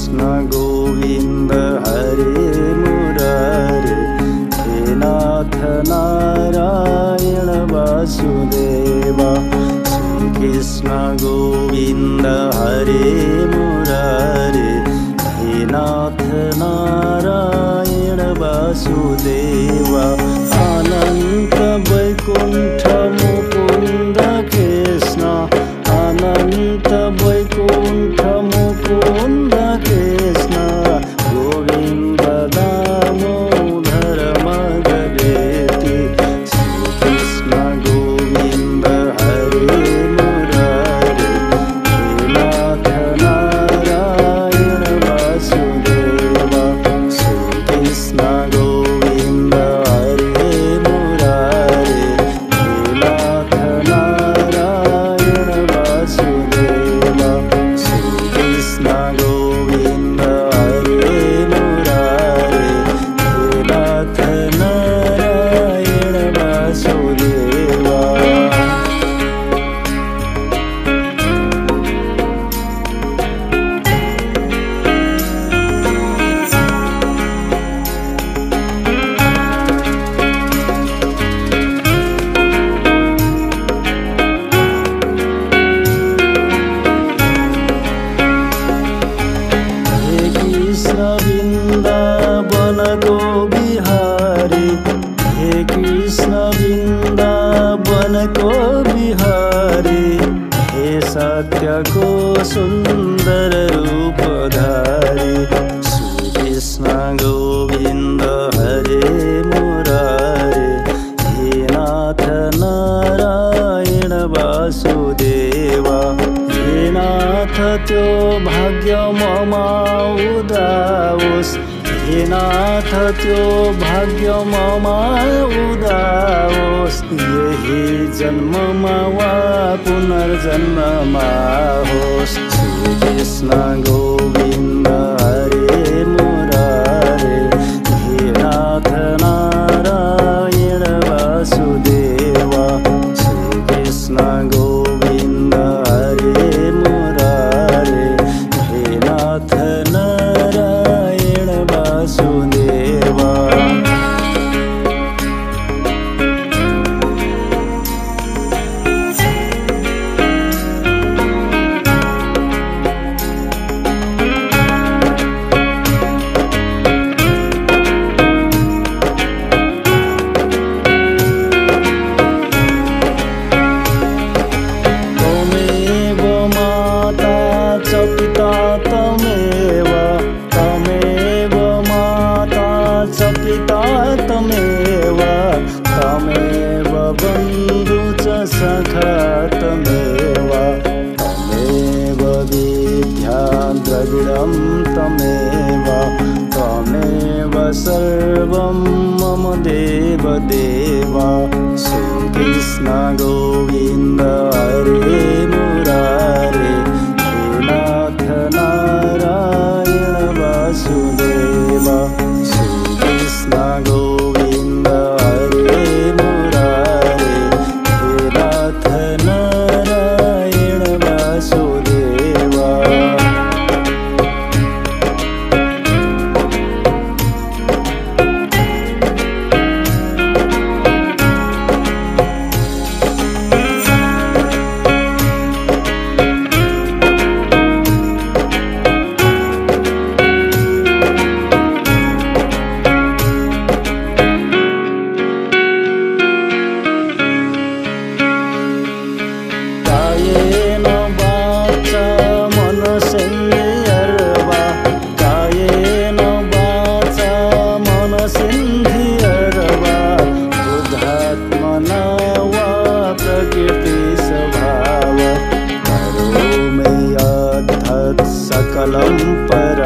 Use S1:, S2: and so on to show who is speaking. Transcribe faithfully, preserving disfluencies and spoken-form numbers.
S1: कृष्ण गोविन्द हरे मुरारे हे नाथ नारायण वासुदेव श्री कृष्ण गोविन्द हरे मुरारे हे नाथ नारायण वासुदेव अनंत वैकुंठ मुकुंद कृष्ण अनंत वैकुंठ मुकुंद कृष्ण गोविंद दामोदर मगवेति श्री कृष्ण गोविंद हरे मुरारे हे नाथ नारायण वासुदेव श्री कृष्ण गोविंद हरे मुरारे हे नाथ नारायण वासुदेव श्री कृष्ण गोविंद हरे मुरारे हे नाथ नारायण वासुदेव। हे कृष्ण वृंदावन को बिहारी हे कृष्ण वृंदावन को बिहारी हे सत्य को सुंदर रूपधारी श्री कृष्ण गोविंद हरे मुरारे हे नाथ नारायण वासुदेव हे नाथ त्यो भाग्य मम उदाओस् हे नाथ त्यो भाग्य मम उदाओस् यही जन्ममा वा पुनर्जन्ममा होस् श्री कृष्ण गोविन्द हरे मुरारे हे नाथ नारायण वासुदेव श्री कृष्ण गोविन्द हरे मुरारे हे नाथ नारायण वासुदेव। त्वमेव माता च पिता त्वमेव त्वमेव माता च पिता त्वमेव त्वमेव बन्धु च सखा त्वमेव त्वमेव विद्या द्रविडं त्वमेव त्वमेव सर्वं मम देव देव श्री कृष्ण गोविन्द हरे मुरारे हे नाथ नारायण वासुदेव श्री कृष्ण गोविन्द हरे मुरारे हे नाथ नारायण वासुदेव। कायेन वाचा मनसेन्द्रियर्वा कायेन वाचा मनसेन्द्रियर्वा बुद्धात्मना वा प्रकृतिस्वभाव करोमि यद्यत् सकलं पर